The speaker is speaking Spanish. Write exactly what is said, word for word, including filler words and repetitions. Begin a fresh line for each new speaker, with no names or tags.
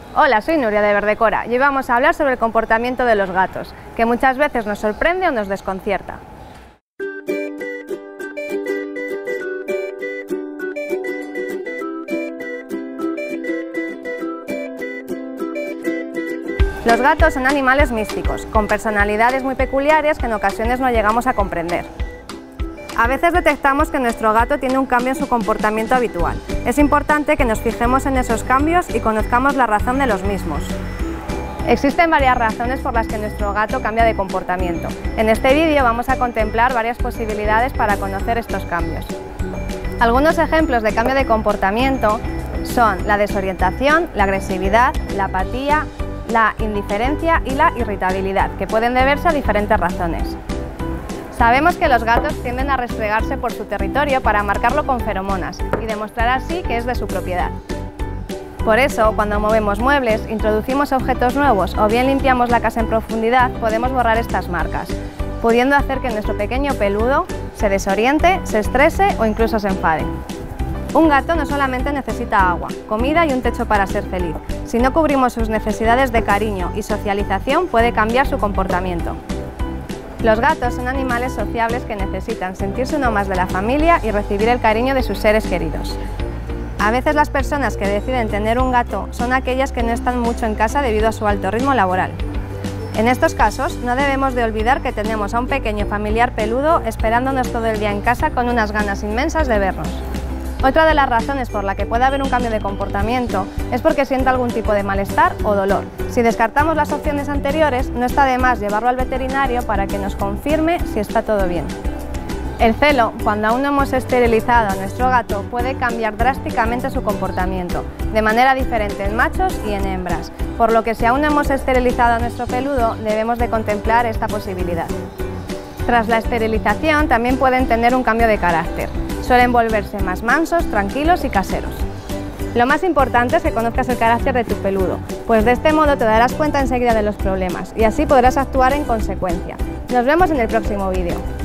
Hola, soy Nuria de Verdecora y hoy vamos a hablar sobre el comportamiento de los gatos, que muchas veces nos sorprende o nos desconcierta. Los gatos son animales místicos, con personalidades muy peculiares que en ocasiones no llegamos a comprender. A veces detectamos que nuestro gato tiene un cambio en su comportamiento habitual. Es importante que nos fijemos en esos cambios y conozcamos la razón de los mismos. Existen varias razones por las que nuestro gato cambia de comportamiento. En este vídeo vamos a contemplar varias posibilidades para conocer estos cambios. Algunos ejemplos de cambio de comportamiento son la desorientación, la agresividad, la apatía, la indiferencia y la irritabilidad, que pueden deberse a diferentes razones. Sabemos que los gatos tienden a restregarse por su territorio para marcarlo con feromonas y demostrar así que es de su propiedad. Por eso, cuando movemos muebles, introducimos objetos nuevos o bien limpiamos la casa en profundidad, podemos borrar estas marcas, pudiendo hacer que nuestro pequeño peludo se desoriente, se estrese o incluso se enfade. Un gato no solamente necesita agua, comida y un techo para ser feliz. Si no cubrimos sus necesidades de cariño y socialización, puede cambiar su comportamiento. Los gatos son animales sociables que necesitan sentirse uno más de la familia y recibir el cariño de sus seres queridos. A veces las personas que deciden tener un gato son aquellas que no están mucho en casa debido a su alto ritmo laboral. En estos casos, no debemos de olvidar que tenemos a un pequeño familiar peludo esperándonos todo el día en casa con unas ganas inmensas de vernos. Otra de las razones por la que puede haber un cambio de comportamiento es porque siente algún tipo de malestar o dolor. Si descartamos las opciones anteriores, no está de más llevarlo al veterinario para que nos confirme si está todo bien. El celo, cuando aún no hemos esterilizado a nuestro gato, puede cambiar drásticamente su comportamiento, de manera diferente en machos y en hembras, por lo que si aún no hemos esterilizado a nuestro peludo, debemos de contemplar esta posibilidad. Tras la esterilización, también pueden tener un cambio de carácter. Suelen volverse más mansos, tranquilos y caseros. Lo más importante es que conozcas el carácter de tu peludo, pues de este modo te darás cuenta enseguida de los problemas y así podrás actuar en consecuencia. Nos vemos en el próximo vídeo.